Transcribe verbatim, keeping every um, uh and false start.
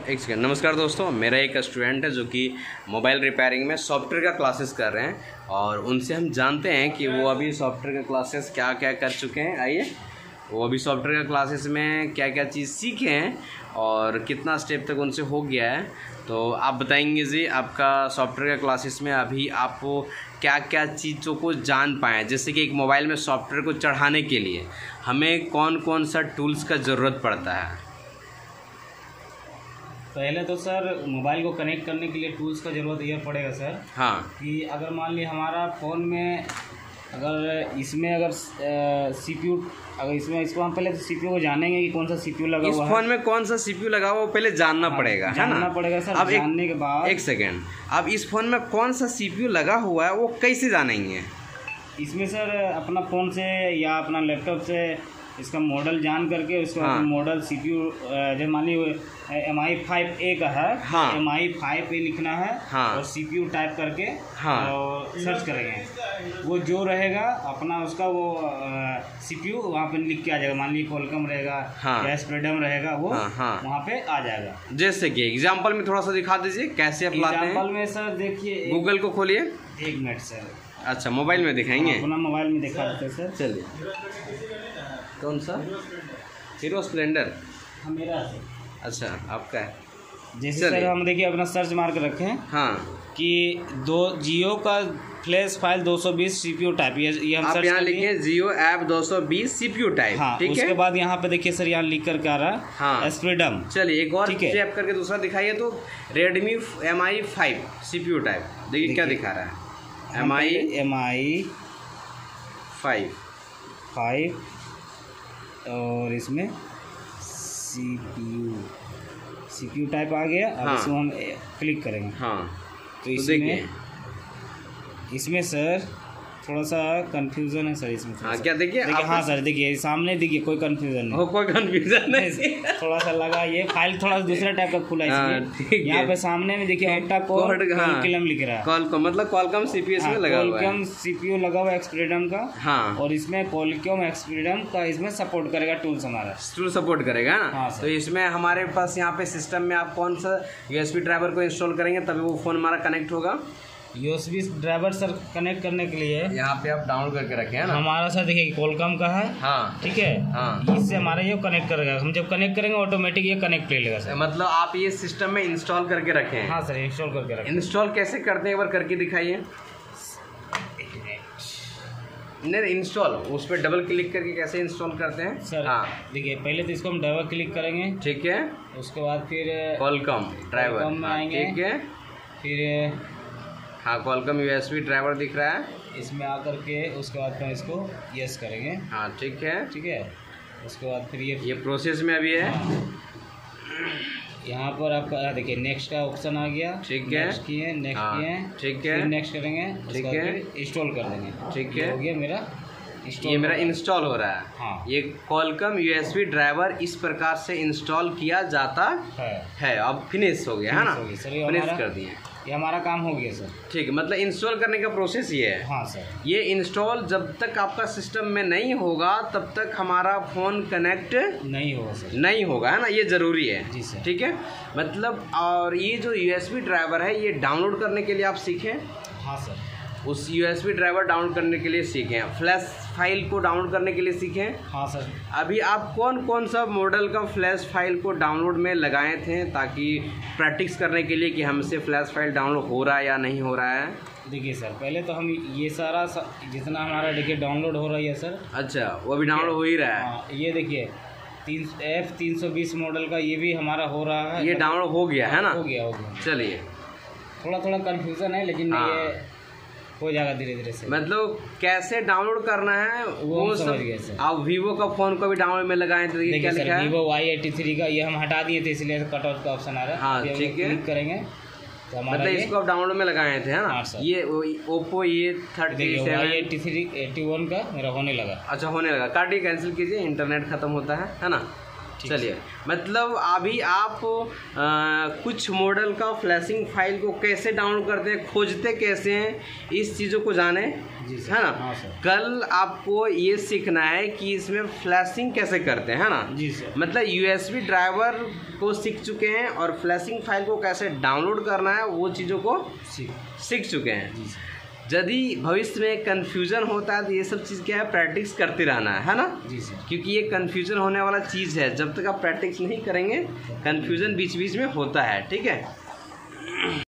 एक सेकंड। नमस्कार दोस्तों, मेरा एक स्टूडेंट है जो कि मोबाइल रिपेयरिंग में सॉफ्टवेयर का क्लासेस कर रहे हैं और उनसे हम जानते हैं कि वो अभी सॉफ्टवेयर का क्लासेस क्या क्या कर चुके हैं। आइए, वो अभी सॉफ्टवेयर का क्लासेस में क्या क्या चीज़ सीखे हैं और कितना स्टेप तक उनसे हो गया है। तो आप बताएंगे जी, आपका सॉफ्टवेयर का क्लासेस में अभी आप क्या क्या चीज़ों को जान पाएँ। जैसे कि एक मोबाइल में सॉफ्टवेयर को चढ़ाने के लिए हमें कौन कौन सा टूल्स का ज़रूरत पड़ता है। पहले तो सर मोबाइल को कनेक्ट करने के लिए टूल्स का ज़रूरत यह पड़ेगा सर। हाँ, कि अगर मान ली हमारा फ़ोन में अगर इसमें अगर सीपीयू अगर इसमें इसको हम पहले सीपीयू को जानेंगे कि कौन सा सीपीयू लगा हुआ है। इस फोन में कौन सा सीपीयू लगा हुआ वो पहले जानना हाँ, पड़ेगा, है जानना ना? पड़ेगा सर। अब जानने के बाद एक सेकेंड, अब इस फोन में कौन सा सीपीयू लगा हुआ है वो कैसे जानेंगे? इसमें सर अपना फ़ोन से या अपना लैपटॉप से इसका मॉडल जान करके उसका हाँ। मॉडल सीपीयू जैसे मान ली एम आई फाइव ए का है, हाँ। एम आई फाइव ए लिखना है, हाँ। और सीपीयू टाइप करके हाँ। और सर्च करेंगे। वो जो रहेगा अपना उसका वो सीपीयू वहाँ पे लिख के आ जाएगा। मान ली कॉलकम रहेगा, हाँ। या स्प्रेडम रहेगा, वो हाँ, हाँ। वहाँ पे आ जाएगा। जैसे कि एग्जाम्पल में थोड़ा सा दिखा दीजिए कैसे आप लाते हैं। एग्जाम्पल में सर देखिए, गूगल को खोलिए। एक मिनट सर। अच्छा, मोबाइल में दिखाएंगे? अपना मोबाइल में दिखा देते हैं सर। चलिए, कौन सा? Hero Splendor. हाँ, मेरा है। अच्छा, आपका है। जैसे चलिए। सर हम देखिए अपना सर्च मार के रखे हैं हाँ, कि दो जियो का फ्लैश फाइल दो सौ बीस सीपीयू टाइप, ये ये हम आप सर्च यहाँ कर लिए। लिखिए जियो ऐप दो सौ बीस सीपीयू टाइप। हाँ, ठीक उसके है। बाद यहाँ पे देखिए सर, यहाँ लिख करके आ रहा है हाँ। एस्प्रेडम। चलिए, एक और ठीक है। चेक करके दूसरा दिखाइए। तो Redmi M I five CPU type, देखिए क्या दिखा रहा है। M I M I five five और इसमें सीपीयू सीपीयू टाइप आ गया। अब हाँ। इसमें हम क्लिक करेंगे हाँ, तो तो इसमें देखिए। इसमें सर थोड़ा सा कंफ्यूजन है सर इसमें। थोड़ा हाँ, सा। क्या देखिए? देखिए, हाँ सर, देखिए सामने देखिए कोई कंफ्यूजन नहीं। हो, कोई कंफ्यूजन नहीं। थोड़ा सा लगा, ये फाइल थोड़ा दूसरा टाइप का खुला है हाँ, इसलिए। ठीक है। यहाँ पे सामने में देखिए ऑक्टा कोर कॉलकम लिख रहा है। कॉलकॉम मतलब कॉलकॉम सीपीयू इसमें लगा हुआ है। कॉलकम सीपीयू लगा हुआ है एक्सप्रेडम का। हाँ, और इसमें कॉलकम एक्सप्रेडम का इसमें सपोर्ट करेगा टूल्स हमारा। टूल सपोर्ट करेगा ना। हाँ, सर। तो इसमें हमारे पास यहाँ पे सिस्टम में आप कौन सा यूएसबी ड्राइवर को इंस्टॉल करेंगे तभी वो फोन हमारा कनेक्ट होगा। यूएसबी ड्राइवर सर कनेक्ट करने के लिए यहाँ पे आप डाउनलोड करके रखे हैं ना। हमारा सर देखिए कॉलकम का है। हाँ, ठीक है। हाँ। इससे हमारा ये कनेक्ट करेगा। हम जब कनेक्ट करेंगे ऑटोमेटिक ये कनेक्ट ले लेगा सर। मतलब आप ये सिस्टम में इंस्टॉल करके रखे हैं। हाँ सर, इंस्टॉल करके रखें। इंस्टॉल कैसे करते हैं एक बार करके दिखाइए। नहीं, इंस्टॉल उस पर डबल क्लिक करके कैसे इंस्टॉल करते हैं सर? हाँ, देखिए पहले तो इसको हम डबल क्लिक करेंगे। ठीक है। उसके बाद फिर कॉलकॉम ड्राइवर, कॉलकॉम में हाँ, आएंगे। ठीक है। फिर हाँ, कॉलकॉम यूएसबी ड्राइवर दिख रहा है इसमें आकर के उसके बाद फिर इसको यस करेंगे। हाँ, ठीक है। ठीक है। उसके बाद फिर ये ये प्रोसेस में अभी है। यहाँ पर आपका देखिए नेक्स्ट का ऑप्शन आ गया। ठीक है। नेक्स्ट किए, नेक्स्ट हाँ, किए, ठीक है। फिर नेक्स्ट करेंगे। ठीक उसके बाद है। फिर इंस्टॉल कर देंगे। ठीक ये है। हो गया मेरा इंस्टॉल। ये मेरा इंस्टॉल हो रहा है। हाँ। ये कॉलकॉम यूएसबी ड्राइवर इस प्रकार से इंस्टॉल किया जाता है है। अब फिनिश हो गया है ना, Finish हो गया सर, ये फिनिश हमारा- कर दिए। ये हमारा काम हो गया सर। ठीक है, मतलब इंस्टॉल करने का प्रोसेस ये है। हाँ सर। ये इंस्टॉल जब तक आपका सिस्टम में नहीं होगा तब तक हमारा फ़ोन कनेक्ट नहीं होगा सर। नहीं होगा, है ना। ये ज़रूरी है। जी सर। ठीक है, मतलब और ये जो यूएसबी ड्राइवर है ये डाउनलोड करने के लिए आप सीखें। हाँ सर। उस यूएसबी ड्राइवर डाउनलोड करने के लिए सीखें, फ्लैश फाइल को डाउनलोड करने के लिए सीखें। हाँ सर। अभी आप कौन कौन सा मॉडल का फ्लैश फाइल को डाउनलोड में लगाए थे ताकि प्रैक्टिस करने के लिए कि हमसे फ्लैश फाइल डाउनलोड हो रहा है या नहीं हो रहा है? देखिए सर, पहले तो हम ये सारा सा, जितना हमारा देखिए डाउनलोड हो रहा है सर। अच्छा, वो अभी डाउनलोड हो ही रहा है। हाँ, ये देखिए तीन एफ तीन सौ बीस मॉडल का ये भी हमारा हो रहा है। ये डाउनलोड हो गया है ना। हो गया हो गया। चलिए, थोड़ा थोड़ा कंफ्यूजन है लेकिन हाँ। ये हो जाएगा धीरे धीरे से। मतलब कैसे डाउनलोड करना है वो हम समझ गए सर। आप वीवो का फोन को भी डाउनलोड में लगाए थे, ये क्या देखिए लिखा सर, है? वीवो वाई एट्टी थ्री का ये हम हटा दिए थे इसलिए कट आउट का ऑप्शन आ रहा है। हाँ, अभी हम ठीक है। क्लिक करेंगे तो हमारा मतलब ये इसको आप डाउनलोड में लगाए थे, है ना। हाँ, सर। ये ओप्पो ये थर्टी देखिए Y seven eighty three eighty one का मेरा होने लगा। अच्छा, होने लगा। काटिए, कैंसिल कीजिए, इंटरनेट खत्म होता है है ना। चलिए, मतलब अभी आप आ, कुछ मॉडल का फ्लैशिंग फाइल को कैसे डाउनलोड करते हैं, खोजते कैसे हैं, इस चीज़ों को जाने, है ना। हाँ सर। कल आपको ये सीखना है कि इसमें फ्लैशिंग कैसे करते हैं, है ना। जी सर। मतलब यूएसबी ड्राइवर को सीख चुके हैं और फ्लैशिंग फाइल को कैसे डाउनलोड करना है वो चीज़ों को सीख चुके हैं। जी सर। यदि भविष्य में कन्फ्यूज़न होता है तो ये सब चीज़ क्या है, प्रैक्टिस करते रहना है, है ना। जी सर। क्योंकि ये कन्फ्यूज़न होने वाला चीज़ है, जब तक आप प्रैक्टिस नहीं करेंगे कन्फ्यूज़न बीच बीच में होता है, ठीक है।